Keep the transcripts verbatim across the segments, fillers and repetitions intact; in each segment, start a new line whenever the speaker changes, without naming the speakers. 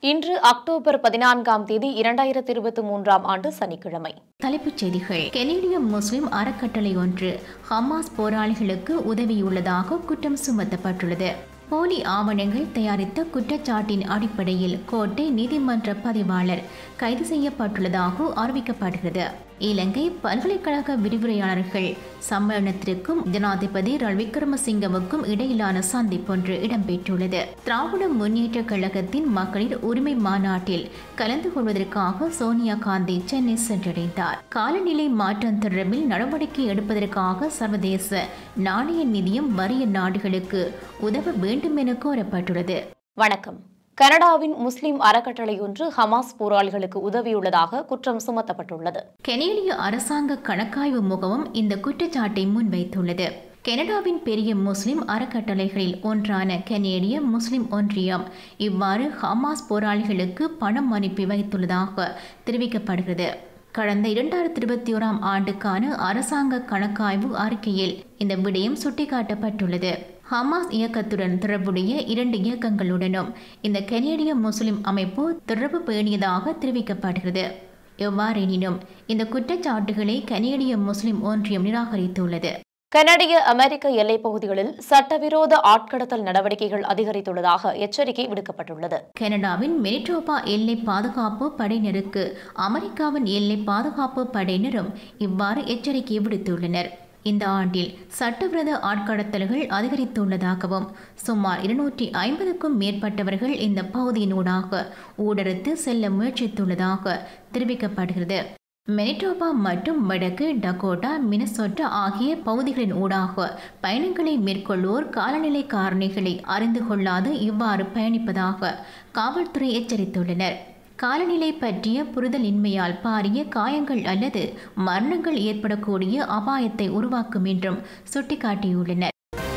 இன்று அக்டோபர் பதினான்காம் தேதி இரண்டாயிரத்தி இருபத்தி மூன்றாம் ஆண்டு சனிக்கிழமை.
தலைப்புச் செய்திகள். கெனடிய முஸ்லிம் அறக்கட்டளை ஒன்று ஹமாஸ் போராளிகளுக்கு உதவியுள்ளதாக குற்றம் சுமத்தப்பட்டுள்ளது. போலி ஆவணங்கள் தயாரித்த குற்றச்சாட்டின் அடிப்படையில் கோட்டை நீதிமன்ற பதிவாளர் கைது செய்யப்பட்டுள்ளதாக அறிவிக்கப்படுகிறது. இலங்கை பல்கலைக்கழக விரிவுரையாளர்கள் சம்மேளனத்திற்கும் ஜனாதிபதி ரணில் விக்ரமசிங்கவுக்கும் இடையிலான சந்திப்பொன்று இடம்பெற்றுள்ளது. திராவிட முன்னேற்ற கழகத்தின் மகளிர் உரிமை மாநாட்டில் கலந்து கொள்வதற்காக சோனியா காந்தி சென்னை சென்றடைந்தார். காலநிலை மாற்றம் தொடர்பில் நடவடிக்கை எடுப்பதற்காக சர்வதேச நாணய நிதியம் வறிய நாடுகளுக்கு உதவ வேண்டும் என கோரப்பட்டுள்ளது.
வணக்கம். கனடாவின் முஸ்லிம் அறக்கட்டளை ஒன்று ஹமாஸ் போராளிகளுக்கு உதவியுள்ளதாக குற்றம் சுமத்தப்பட்டுள்ளது.
கெனடிய அரசாங்க கணக்காய்வு முகமும் இந்த குற்றச்சாட்டை முன்வைத்துள்ளது. கனடாவின் பெரிய முஸ்லிம் அறக்கட்டளைகளில் ஒன்றான கனேடிய முஸ்லிம் ஒன்றியம் இவ்வாறு ஹமாஸ் போராளிகளுக்கு பணம் அனுப்பி வைத்துள்ளதாக தெரிவிக்கப்படுகிறது. கடந்த இரண்டாயிரத்தி இருபத்தி ஓராம் ஆண்டுக்கான அரசாங்க கணக்காய்வு அறிக்கையில் இந்த விடயம் சுட்டிக்காட்டப்பட்டுள்ளது. ஹமாஸ் இயக்கத்துடன் தொடர்புடைய இரண்டு இயக்கங்களுடனும் இந்த கனேடிய முஸ்லிம் அமைப்பு தொடர்பு பேணியதாக தெரிவிக்கப்படுகிறது. எவ்வாறெனினும் இந்த குற்றச்சாட்டுகளை கனேடிய முஸ்லிம் ஒன்றியம் நிராகரித்துள்ளது.
கனடிய அமெரிக்க எல்லைப் பகுதிகளில் சட்டவிரோத ஆட்கடத்தல் நடவடிக்கைகள் அதிகரித்துள்ளதாக எச்சரிக்கை விடுக்கப்பட்டுள்ளது.
கனடாவின் மெனிடோபா எல்லை பாதுகாப்பு படையினருக்கு அமெரிக்காவின் எல்லை பாதுகாப்பு படையினரும் இவ்வாறு எச்சரிக்கை விடுத்துள்ளனர். இந்த ஆண்டில் சட்டவிரோத ஆட்கடத்தல்கள் அதிகரித்துள்ளதாகவும் சுமார் இருநூற்றி ஐம்பதுக்கும் மேற்பட்டவர்கள் இந்த பகுதியினூடாக ஊடறுத்து செல்ல முயற்சித்துள்ளதாக தெரிவிக்கப்படுகிறது. மெனிடோபா மற்றும் வடக்கு டகோட்டா, மினசோட்டா ஆகிய பகுதிகளின் ஊடாக பயணங்களை மேற்கொள்வோர் காலநிலை காரணிகளை அறிந்து கொள்ளாது இவ்வாறு பயணிப்பதாக காவல்துறை எச்சரித்துள்ளனர். காலநிலை பற்றிய புரிதலின்மையால் பாரிய காயங்கள் அல்லது மரணங்கள் ஏற்படக்கூடிய அபாயத்தை உருவாக்கும் என்றும் சுட்டிக்காட்டியுள்ளனர்.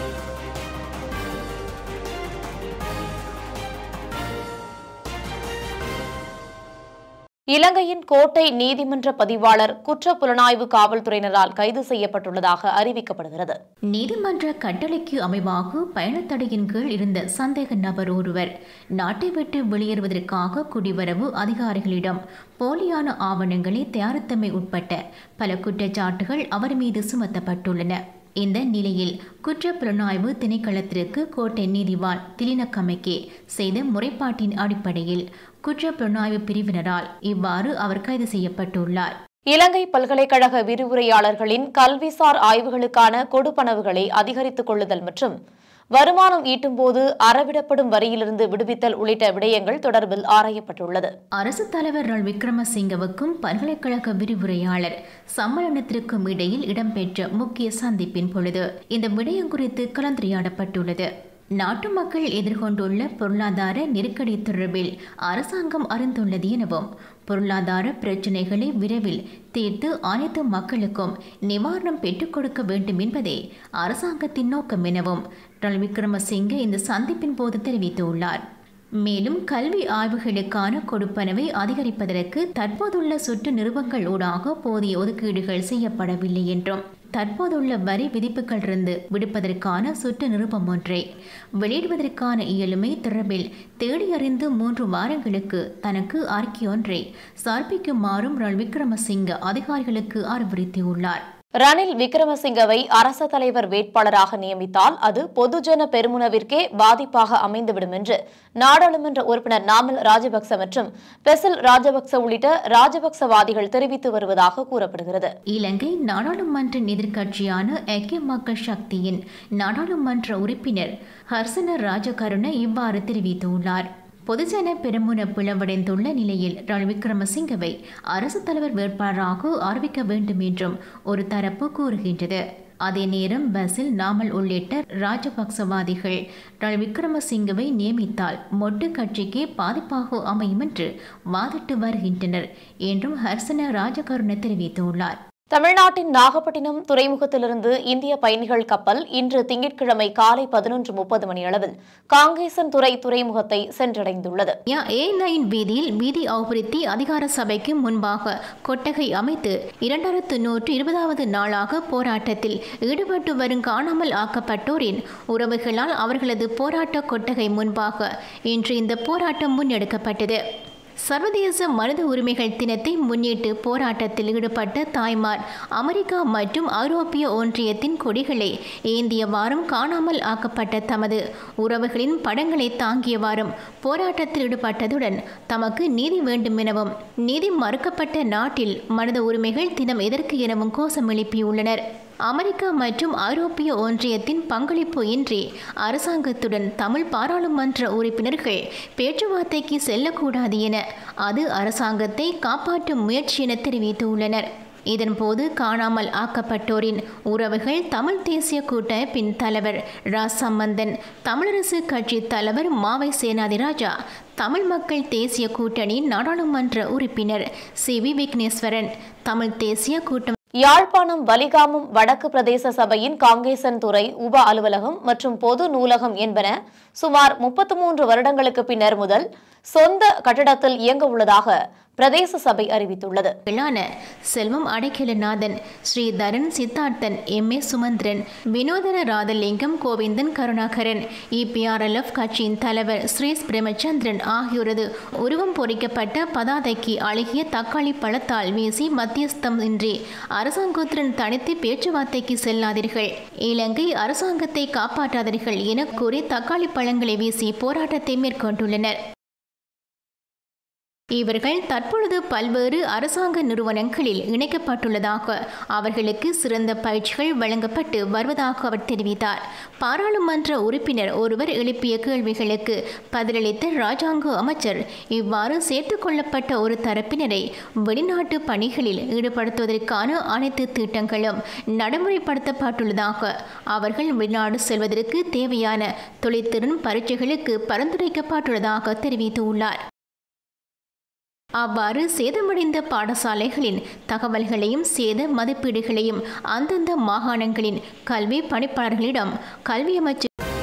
இலங்கையின் கோட்டை நீதிமன்ற பதிவாளர் குற்ற புலனாய்வு காவல்துறையினரால் கைது செய்யப்பட்டுள்ளதாக அறிவிக்கப்படுகிறது.
நீதிமன்ற கட்டளைக்கு அமைவாக பயணத்தடையின் கீழ் இருந்த சந்தேக நபர் ஒருவர் நாட்டை விட்டு வெளியேறுவதற்காக குடிவரவு அதிகாரிகளிடம் போலியான ஆவணங்களை தயாரித்தமை உட்பட்ட பல குற்றச்சாட்டுகள் அவர் மீது சுமத்தப்பட்டுள்ளன. இந்த நிலையில் குற்ற புலனாய்வு திணைக்களத்திற்கு கோட்டை நீதிவான் திலினக்கமைக்கே செய்த முறைப்பாட்டின் அடிப்படையில் குற்ற புலனாய்வு பிரிவினரால் இவ்வாறு அவர் கைது செய்யப்பட்டுள்ளார்.
இலங்கை பல்கலைக்கழக விரிவுரையாளர்களின் கல்விசார் ஆய்வுகளுக்கான கொடுப்பனவுகளை அதிகரித்துக் கொள்ளுதல் மற்றும் வருமானம் ஈட்டும் போது அறவிடப்படும் வரியிலிருந்து விடுவித்தல் உள்ளிட்ட விடயங்கள் தொடர்பில் ஆராயப்பட்டுள்ளது.
அரசு தலைவர் ரணில் விக்ரமசிங்கவுக்கும் பல்கலைக்கழக விரிவுரையாளர் சம்மேளனத்திற்கும் இடையில் இடம்பெற்ற முக்கிய சந்திப்பின் பொழுது இந்த விடயம் குறித்து கலந்துரையாடப்பட்டுள்ளது. நாட்டு மக்கள் எதிர்கொண்டுள்ள பொருளாதார நெருக்கடி தொடர்பில் அரசாங்கம் அறிந்துள்ளது எனவும் பொருளாதார பிரச்சினைகளை விரைவில் தீர்த்து அனைத்து மக்களுக்கும் நிவாரணம் பெற்றுக் கொடுக்க வேண்டும் என்பதே அரசாங்கத்தின் நோக்கம் எனவும் ரணில் விக்ரமசிங்கே இந்த சந்திப்பின் போது தெரிவித்துள்ளார். மேலும் கல்வி ஆய்வுகளுக்கான கொடுப்பனவை அதிகரிப்பதற்கு தற்போதுள்ள சுற்று நிறுவனங்கள் ஊடாக போதிய ஒதுக்கீடுகள் செய்யப்படவில்லை என்றும் தற்போதுள்ள வரி விதிப்புகளிலிருந்து விடுப்பதற்கான சுற்று நிருபம் ஒன்றை வெளியிடுவதற்கான இயலுமை தொடர்பில் தேடியறிந்து மூன்று வாரங்களுக்கு தனக்கு அறிக்கை ஒன்றை சமர்ப்பிக்குமாறும் ரணில் விக்ரமசிங்க அதிகாரிகளுக்கு அறிவுறுத்தியுள்ளார்.
ரணில் விக்ரமசிங்கவை அரச தலைவர் வேட்பாளராக நியமித்தால் அது பொதுஜன பெருமுனவிற்கே பாதிப்பாக அமைந்துவிடும் என்று நாடாளுமன்ற உறுப்பினர் நாமல் ராஜபக்ச மற்றும் பெசில் ராஜபக்ச உள்ளிட்ட ராஜபக்சவாதிகள் தெரிவித்து வருவதாக கூறப்படுகிறது.
இலங்கை நாடாளுமன்ற எதிர்க்கட்சியான ஐக்கிய மக்கள் சக்தியின் நாடாளுமன்ற உறுப்பினர் ஹர்சன ராஜகருண இவ்வாறு தெரிவித்துள்ளார். பொதுஜன பெருமுன பிளவடைந்துள்ள நிலையில் ரணில் விக்ரமசிங்கவை அரசு தலைவர் வேட்பாளராக அறிவிக்க வேண்டும் என்றும் ஒரு தரப்பு கூறுகின்றது. அதே நேரம் பசில் நாமல் உள்ளிட்ட ராஜபக்சவாதிகள் ரணில் விக்ரமசிங்கவை நியமித்தால் மொட்டு கட்சிக்கே பாதிப்பாக அமையும் என்று வாதிட்டு வருகின்றனர் என்றும் ஹர்சன ராஜகருண தெரிவித்துள்ளார்.
தமிழ்நாட்டின் நாகப்பட்டினம் துறைமுகத்திலிருந்து இந்திய பயணிகள் கப்பல் இன்று திங்கட்கிழமை காலை பதினொன்று முப்பது மணியளவில் காங்கேசன் துறை துறைமுகத்தை சென்றடைந்துள்ளது.
ஏ லைன் வீதியில் வீதி அபிவிருத்தி அதிகார சபைக்கு முன்பாக கொட்டகை அமைத்து இரண்டாயிரத்து நூற்று இருபதாவது நாளாக போராட்டத்தில் ஈடுபட்டு வரும் காணாமல் ஆக்கப்பட்டோரின் உறவுகளால் அவர்களது போராட்ட கொட்டகை முன்பாக இன்று இந்த போராட்டம் முன்னெடுக்கப்பட்டது. சர்வதேச மனித உரிமைகள் தினத்தை முன்னிட்டு போராட்டத்தில் ஈடுபட்ட தாய்மார் அமெரிக்கா மற்றும் ஐரோப்பிய ஒன்றியத்தின் கொடிகளை ஏந்தியவாறும் காணாமல் ஆக்கப்பட்ட தமது உறவுகளின் படங்களை தாங்கியவாறும் போராட்டத்தில் ஈடுபட்டதுடன் தமக்கு நீதி வேண்டும் எனவும் நீதி மறுக்கப்பட்ட நாட்டில் மனித உரிமைகள் தினம் எதற்கு எனவும் கோஷம் எழுப்பியுள்ளனர். அமெரிக்கா மற்றும் ஐரோப்பிய ஒன்றியத்தின் பங்களிப்பு இன்றி அரசாங்கத்துடன் தமிழ் பாராளுமன்ற உறுப்பினர்கள் பேச்சுவார்த்தைக்கு செல்லக்கூடாது என அது அரசாங்கத்தை காப்பாற்றும் முயற்சி என தெரிவித்துள்ளனர். இதன்போது காணாமல் ஆக்கப்பட்டோரின் உறவுகள் தமிழ் தேசிய கூட்டமைப்பின் தலைவர் ரா சம்பந்தன், தமிழரசு கட்சி தலைவர் மாவை சேனாதிராஜா, தமிழ் மக்கள் தேசிய கூட்டணியின் நாடாளுமன்ற உறுப்பினர் சி வி விக்னேஸ்வரன், தமிழ் தேசிய கூட்டம்
யாழ்ப்பாணம் வலிகாமம் வடக்கு பிரதேச சபையின் காங்கேசன் துறை உப அலுவலகம் மற்றும் பொது நூலகம் என்பன சுமார் முப்பத்து மூன்று வருடங்களுக்கு பின்னர் முதல் சொந்த கட்டடத்தில் இயங்க உள்ளதாக பிரதேச சபை அறிவித்துள்ளது.
செல்வம் அடைக்கலநாதன், ஸ்ரீதரன் சித்தார்த்தன், எம் ஏ சுமந்திரன், வினோதன ராதலிங்கம், கோவிந்தன் கருணாகரன், இபிஆர்எல்எஃப் கட்சியின் தலைவர் ஸ்ரீஸ் பிரேமச்சந்திரன் ஆகியோரது உருவம் பொறிக்கப்பட்ட பதாதைக்கு அழகிய தக்காளி பழத்தால் வீசி மத்தியஸ்தம் இன்றி அரசாங்கத்துடன் தனித்து பேச்சுவார்த்தைக்கு செல்லாதீர்கள், இலங்கை அரசாங்கத்தை காப்பாற்றாதீர்கள் என கூறி தக்காளி பழங்களை வீசி போராட்டத்தை மேற்கொண்டுள்ளனர். இவர்கள் தற்பொழுது பல்வேறு அரசாங்க நிறுவனங்களில் இணைக்கப்பட்டுள்ளதாக அவர்களுக்கு சிறந்த பயிற்சிகள் வழங்கப்பட்டு வருவதாக அவர் தெரிவித்தார். பாராளுமன்ற உறுப்பினர் ஒருவர் எழுப்பிய கேள்விகளுக்கு பதிலளித்த இராஜாங்க அமைச்சர் இவ்வாறு சேர்த்துக் கொள்ளப்பட்ட ஒரு தரப்பினரை வெளிநாட்டு பணிகளில் ஈடுபடுத்துவதற்கான அனைத்து திட்டங்களும் நடைமுறைப்படுத்தப்பட்டுள்ளதாக, அவர்கள் வெளிநாடு செல்வதற்கு தேவையான தொழில்திறன் பரீட்சைகளுக்கு பரிந்துரைக்கப்பட்டுள்ளதாக தெரிவித்துள்ளார். அவ்வாறு சேதமடைந்த பாடசாலைகளின் தகவல்களையும் சேத மதிப்பீடுகளையும் அந்தந்த மாகாணங்களின் கல்வி பணிப்பாளர்களிடம் கல்வி அமைச்சர்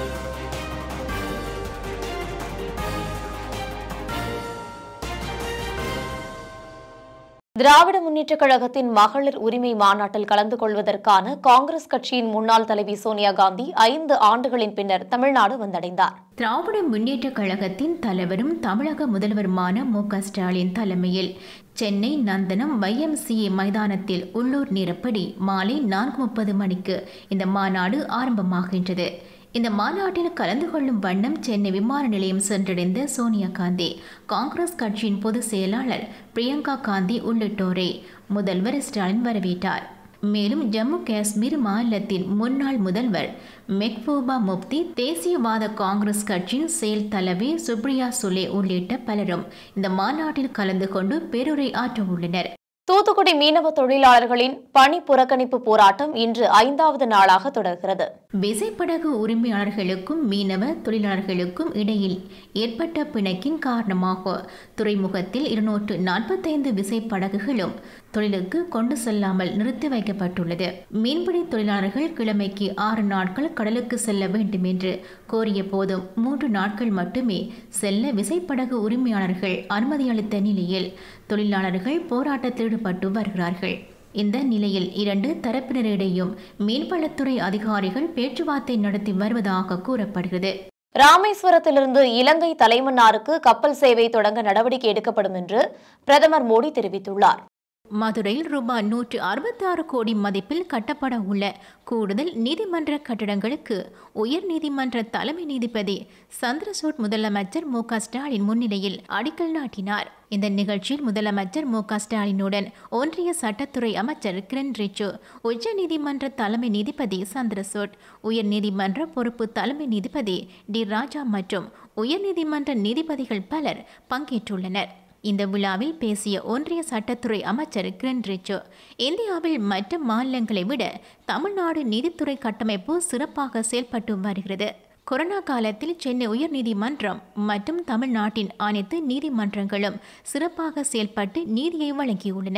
திராவிட முன்னேற்றக் கழகத்தின் மகளிர் உரிமை மாநாட்டில் கலந்து கொள்வதற்கான காங்கிரஸ் கட்சியின் முன்னாள் தலைவி சோனியா காந்தி ஐந்து ஆண்டுகளின் பின்னர் தமிழ்நாடு வந்தடைந்தார்.
திராவிட முன்னேற்றக் கழகத்தின் தலைவரும் தமிழக முதல்வருமான மு க ஸ்டாலின் தலைமையில் சென்னை நந்தனம் வைஎம்சிஏ மைதானத்தில் உள்ளூர் நேரப்படி மாலை நான்கு முப்பது மணிக்கு இந்த மாநாடு ஆரம்பமாகின்றது. இந்த மாநாட்டில் கலந்து கொள்ளும் வண்ணம் சென்னை விமான நிலையம் சென்றடைந்த சோனியா காந்தி, காங்கிரஸ் கட்சியின் பொதுச் செயலாளர் பிரியங்கா காந்தி உள்ளிட்டோரை முதல்வர் ஸ்டாலின் வரவேற்றார். மேலும் ஜம்மு காஷ்மீர் மாநிலத்தின் முன்னாள் முதல்வர் மெஹ்பூபா முப்தி, தேசியவாத காங்கிரஸ் கட்சியின் செயல் தலைவி சுப்ரியா சுலே உள்ளிட்ட பலரும் இந்த மாநாட்டில் கலந்து கொண்டு பேருரை ஆற்ற உள்ளனர்.
தூத்துக்குடி மீனவ தொழிலாளர்களின் பணி புறக்கணிப்பு போராட்டம் இன்று ஐந்தாவது நாளாக தொடர்கிறது.
விசைப்படகு உரிமையாளர்களுக்கும் மீனவ தொழிலாளர்களுக்கும் இடையில் ஏற்பட்ட பிணக்கின் காரணமாக துறைமுகத்தில் இருநூற்று நாற்பத்தைந்து விசைப்படகுகளும் தொழிலுக்கு கொண்டு செல்லாமல் நிறுத்தி வைக்கப்பட்டுள்ளது. மீன்பிடி தொழிலாளர்கள் கிழமைக்கு ஆறு நாட்கள் கடலுக்கு செல்ல வேண்டும் என்று கோரிய போதும் மூன்று நாட்கள் மட்டுமே செல்ல விசைப்படகு உரிமையாளர்கள் அனுமதி அளித்த நிலையில் தொழிலாளர்கள் போராட்டத்தில் ஈடுபட்டு வருகிறார்கள். இந்த நிலையில் இரண்டு தரப்பினரிடையும் மீன்வளத்துறை அதிகாரிகள் பேச்சுவார்த்தை நடத்தி வருவதாக கூறப்படுகிறது.
ராமேஸ்வரத்திலிருந்து இலங்கை தலைமன்னாருக்கு கப்பல் சேவை தொடங்க நடவடிக்கை எடுக்கப்படும் என்று பிரதமர் மோடி தெரிவித்துள்ளார்.
மதுரையில் ரூபாய் நூற்று அறுபத்தி ஆறு கோடி மதிப்பில் கட்டப்பட உள்ள கூடுதல் நீதிமன்ற கட்டடங்களுக்கு உயர் நீதிமன்ற தலைமை நீதிபதி சந்திரசூட் முதலமைச்சர் மு க ஸ்டாலின் முன்னிலையில் அடிக்கல் நாட்டினார். இந்த நிகழ்ச்சியில் முதலமைச்சர் மு க ஸ்டாலினுடன் ஒன்றிய சட்டத்துறை அமைச்சர் கிரண் ரிஜிஜு, உச்ச நீதிமன்ற தலைமை நீதிபதி சந்திரசூட், உயர் நீதிமன்ற பொறுப்பு தலைமை நீதிபதி டி ராஜா மற்றும் உயர் நீதிமன்ற நீதிபதிகள் பலர் பங்கேற்றுள்ளனர். இந்த விழாவில் பேசிய ஒன்றிய சட்டத்துறை அமைச்சர் கிரண் ரிஜிஜு, இந்தியாவில் மற்ற மாநிலங்களை விட தமிழ்நாடு நீதித்துறை கட்டமைப்பு சிறப்பாக செயல்பட்டு வருகிறது. கொரோனா காலத்தில் சென்னை உயர்நீதிமன்றம் மற்றும் தமிழ்நாட்டின் அனைத்து நீதிமன்றங்களும் சிறப்பாக செயல்பட்டு நீதியை வழங்கியுள்ளன.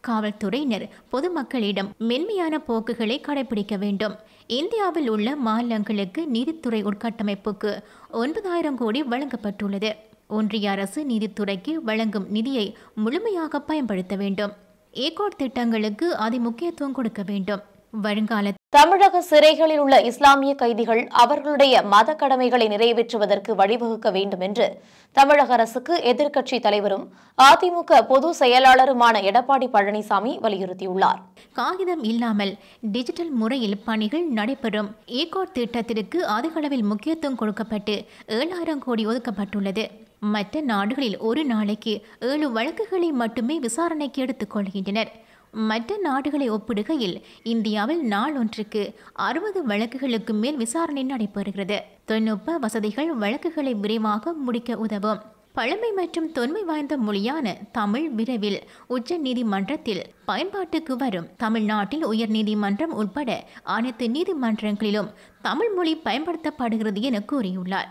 காவல்துறையினர் பொதுமக்களிடம் மென்மையான போக்குகளை கடைபிடிக்க வேண்டும். இந்தியாவில் உள்ள மாநிலங்களுக்கு நீதித்துறை உட்கட்டமைப்புக்கு ஒன்பதாயிரம் கோடி வழங்கப்பட்டுள்ளது. ஒன்றிய அரசு நீதித்துறைக்கு வழங்கும் நிதியை முழுமையாக பயன்படுத்த வேண்டும். ஏகோட் திட்டங்களுக்கு அதிமுக்கியத்துவம் கொடுக்க வேண்டும். வருங்கால
தமிழக சிறைகளில் உள்ள இஸ்லாமிய கைதிகள் அவர்களுடைய மத கடமைகளை நிறைவேற்றுவதற்கு வழிவகுக்க வேண்டும் என்று தமிழக அரசுக்கு எதிர்க்கட்சி தலைவரும் அதிமுக பொதுச் செயலாளருமான எடப்பாடி பழனிசாமி வலியுறுத்தியுள்ளார்.
காகிதம் இல்லாமல் டிஜிட்டல் முறையில் பணிகள் நடைபெறும் ஏகோட் திட்டத்திற்கு அதிகளவில் முக்கியத்துவம் கொடுக்கப்பட்டு ஏழாயிரம் கோடி ஒதுக்கப்பட்டுள்ளது. மற்ற நாடுகளில் ஒரு நாளைக்கு ஏழு வழக்குகளை மட்டுமே விசாரணைக்கு எடுத்துக் கொள்கின்றனர். மற்ற நாடுகளை ஒப்பிடுகையில் இந்தியாவில் நாளொன்றுக்கு அறுபது வழக்குகளுக்கு மேல் விசாரணை நடைபெறுகிறது. தொழில்நுட்ப வசதிகள் வழக்குகளை விரைவாக முடிக்க உதவும். பழமை மற்றும் தொன்மை வாய்ந்த மொழியான தமிழ் விரைவில் உச்ச நீதிமன்றத்தில் பயன்பாட்டுக்கு வரும். தமிழ்நாட்டில் உயர் நீதிமன்றம் உட்பட அனைத்து நீதிமன்றங்களிலும் தமிழ் மொழி பயன்படுத்தப்படுகிறது என கூறியுள்ளார்.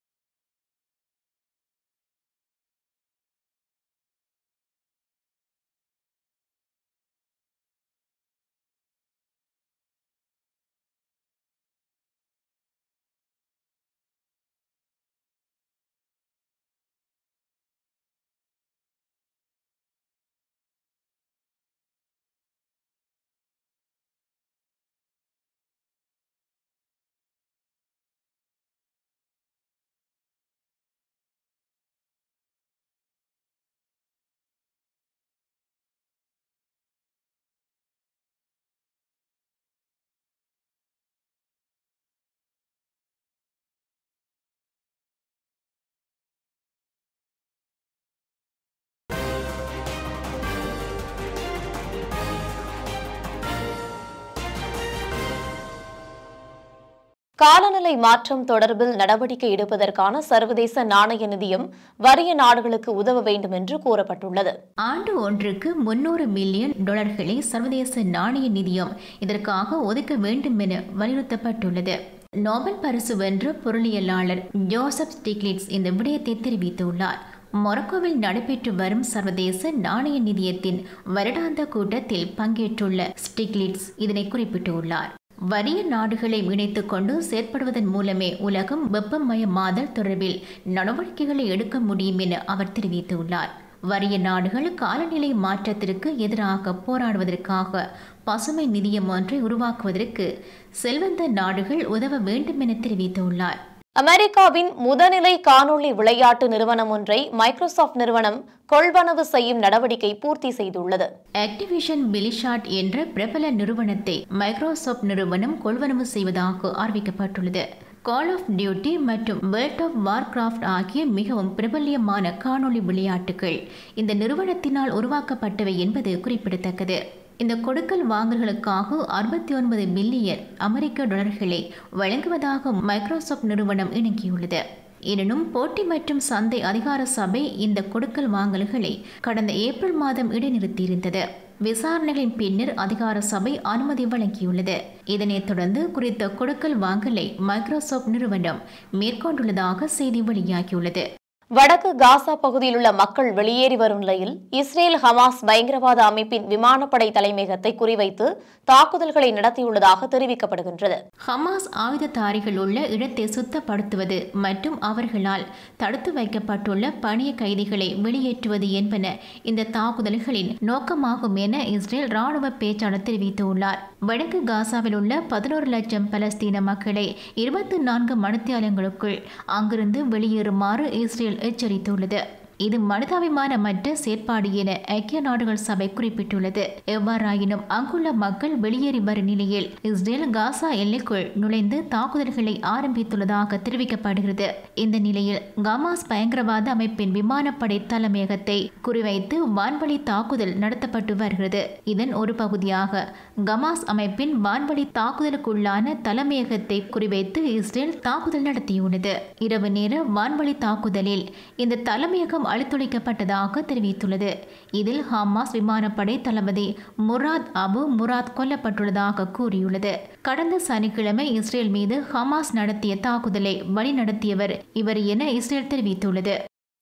காலநிலை மாற்றம் தொடர்பில் நடவடிக்கை எடுப்பதற்கான சர்வதேச நாணய நிதியம் வறிய நாடுகளுக்கு உதவ வேண்டும் என்று கூறப்பட்டுள்ளது.
ஆண்டு ஒன்றுக்கு முன்னூறு மில்லியன் டாலர்களை சர்வதேச நாணய நிதியம் இதற்காக ஒதுக்க வேண்டும் என வலியுறுத்தப்பட்டுள்ளது. நோபல் பரிசு வென்ற பொருளியலாளர் ஜோசப் ஸ்டிக்லிட்ஸ் இந்த விடயத்தை தெரிவித்துள்ளார். மொரோக்கோவில் நடைபெற்று வரும் சர்வதேச நாணய நிதியத்தின் வருடாந்த கூட்டத்தில் பங்கேற்றுள்ள ஸ்டிக்லிட்ஸ் இதனை குறிப்பிட்டுள்ளார். வறிய நாடுகளை இணைத்துக் கொண்டு செயற்படுவதன் மூலமே உலகம் வெப்பமயமாதல் தொடர்பில் நடவடிக்கைகளை எடுக்க முடியும் என அவர் தெரிவித்துள்ளார். வறிய நாடுகள் காலநிலை மாற்றத்திற்கு எதிராக போராடுவதற்காக பசுமை நிதியம் ஒன்றை உருவாக்குவதற்கு செல்வந்த நாடுகள் உதவ வேண்டும் என தெரிவித்துள்ளார்.
அமெரிக்காவின் முதநிலை காணொளி விளையாட்டு நிறுவனம் ஒன்றை மைக்ரோசாப்ட் நிறுவனம் கொள்வனவு செய்யும் நடவடிக்கை பூர்த்தி செய்துள்ளது.
ஆக்டிவிஷன் பிளிஷார்ட் என்ற பிரபல நிறுவனத்தை மைக்ரோசாப்ட் நிறுவனம் கொள்வனவு செய்வதாக அறிவிக்கப்பட்டுள்ளது. கால் ஆஃப் டியூட்டி மற்றும் வேர்ல்ட் ஆஃப் வார்கிராஃப்ட் ஆகிய மிகவும் பிரபல்யமான காணொளி விளையாட்டுகள் இந்த நிறுவனத்தினால் உருவாக்கப்பட்டவை என்பது குறிப்பிடத்தக்கது. இந்த கொடுக்கல் வாங்கல்களுக்காக அறுபத்தி ஒன்பது பில்லியன் அமெரிக்க டாலர்களை வழங்குவதாக மைக்ரோசாப்ட் நிறுவனம் இணங்கியுள்ளது. எனினும் போட்டி மற்றும் சந்தை அதிகார சபை இந்த கொடுக்கல் வாங்கல்களை கடந்த ஏப்ரல் மாதம் இடைநிறுத்தியிருந்தது. விசாரணைகளின் பின்னர் அதிகார சபை அனுமதி வழங்கியுள்ளது. இதனைத் தொடர்ந்து குறித்த கொடுக்கல் வாங்கலை மைக்ரோசாப்ட் நிறுவனம் மேற்கொண்டுள்ளதாக செய்தி வெளியாகியுள்ளது.
வடக்கு காசா பகுதியில் உள்ள மக்கள் வெளியேறி வரும் நிலையில் இஸ்ரேல் ஹமாஸ் பயங்கரவாத அமைப்பின் விமானப்படை தலைமையகத்தை குறிவைத்து தாக்குதல்களை நடத்தியுள்ளதாக தெரிவிக்கப்படுகின்றது.
ஹமாஸ் ஆயுததாரிகள் உள்ள இடத்தை சுத்தப்படுத்துவது மற்றும் அவர்களால் தடுத்து வைக்கப்பட்டுள்ள பணிய கைதிகளை வெளியேற்றுவது என்பன இந்த தாக்குதல்களின் நோக்கமாகும் என இஸ்ரேல் ராணுவ பேச்சாளர் தெரிவித்துள்ளார். வடக்கு காசாவில் உள்ள பதினோரு லட்சம் பலஸ்தீன மக்களை இருபத்தி நான்கு மணித்தியாலங்களுக்குள் அங்கிருந்து வெளியேறுமாறு இஸ்ரேல் எச்சரித்துள்ளது. இது மனிதாபிமானமற்ற செயற்பாடு என ஐக்கிய நாடுகள் சபை குறிப்பிட்டுள்ளது. எவ்வாறாயினும் அங்குள்ள மக்கள் வெளியேறி வரும் நிலையில் இஸ்ரேல் காசா எல்லைக்குள் நுழைந்து தாக்குதல்களை ஆரம்பித்துள்ளதாக தெரிவிக்கப்படுகிறது. இந்த நிலையில் ஹமாஸ் பயங்கரவாத அமைப்பின் விமானப்படை தலைமையகத்தை குறிவைத்து வான்வழி தாக்குதல் நடத்தப்பட்டு வருகிறது. இதன் ஒரு பகுதியாக ஹமாஸ் அமைப்பின் வான்வழி தாக்குதலுக்குள்ளான தலைமையகத்தை குறிவைத்து இஸ்ரேல் தாக்குதல் நடத்தியுள்ளது. இரவு நேர வான்வழி தாக்குதலில் இந்த தலைமையகம் அழித்தொழிக்கப்பட்டதாக தெரிவித்துள்ளது. இதில் ஹமாஸ் விமானப்படை தளபதி முராத் அபு முராத் கொல்லப்பட்டுள்ளதாக கூறியுள்ளது. கடந்த சனிக்கிழமை இஸ்ரேல் மீது ஹமாஸ் நடத்திய தாக்குதலை வழிநடத்தியவர் இவர் என இஸ்ரேல் தெரிவித்துள்ளது.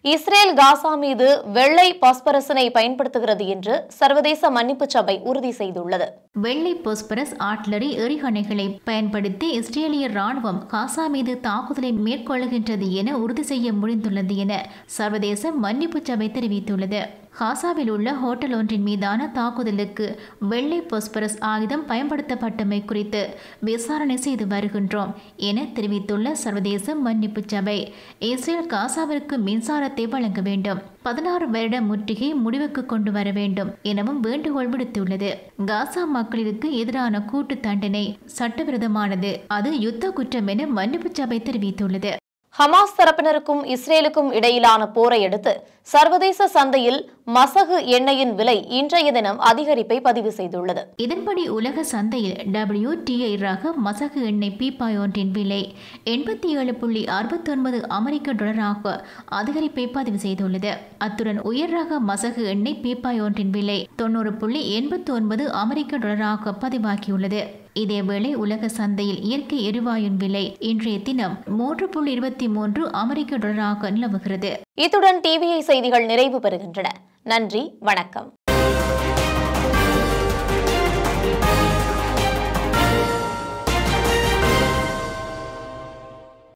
இஸ்ரேல் காசா மீது வெள்ளை பாஸ்பரஸினை பயன்படுத்துகிறது என்று சர்வதேச மன்னிப்பு சபை உறுதி செய்துள்ளது.
வெள்ளை பாஸ்பரஸ் ஆர்ட்லரி எறிகணைகளை பயன்படுத்தி இஸ்ரேலிய ராணுவம் காசா மீது தாக்குதலை மேற்கொள்கின்றது என உறுதி செய்ய முடிந்துள்ளது என சர்வதேச மன்னிப்பு சபை தெரிவித்துள்ளது. காசாவில் உள்ள ஹோட்டல் ஒன்றின் மீதான தாக்குதலுக்கு வெள்ளை பாஸ்பரஸ் ஆயுதம் பயன்படுத்தப்பட்டமை குறித்து விசாரணை செய்து வருகின்றோம் என தெரிவித்துள்ள சர்வதேச மன்னிப்பு சபை, இஸ்ரேல் காசாவிற்கு மின்சாரத்தை வழங்க வேண்டும், பதினாறு வருட முற்றுகை முடிவுக்கு கொண்டு வர வேண்டும் எனவும் வேண்டுகோள் விடுத்துள்ளது. காசா மக்களுக்கு எதிரான கூட்டு தண்டனை சட்டவிரோதமானது, அது யுத்த குற்றம் என மன்னிப்பு சபை தெரிவித்துள்ளது.
ஹமாஸ் தரப்பினருக்கும் இஸ்ரேலுக்கும் இடையிலான போரை அடுத்து சர்வதேச சந்தையில் மசகு எண்ணெயின் விலை இன்றைய தினம் அதிகரிப்பை பதிவு செய்துள்ளது.
இதன்படி உலக சந்தையில் டபிள்யூ டி ஐ ரக மசகு எண்ணெய் பீப்பாய் ஒன்றின் விலை எண்பத்தி ஏழு புள்ளி அறுபத்தி ஒன்பது அமெரிக்க டாலராக அதிகரிப்பை பதிவு செய்துள்ளது. அத்துடன் உயர் ரக மசகு எண்ணெய் பீப்பாய் ஒன்றின் விலை தொண்ணூறு புள்ளி எண்பத்தி ஒன்பது அமெரிக்க டாலராக பதிவாகியுள்ளது. இதேவேளை உலக சந்தையில் இயற்கை எரிவாயுவின் விலை இன்றைய தினம் மூன்று புள்ளி இருபத்தி மூன்று அமெரிக்க டாலராக நிலவுகிறது.
இத்துடன் டிவிஐ செய்திகள் நிறைவு பெறுகின்றன. நன்றி, வணக்கம்.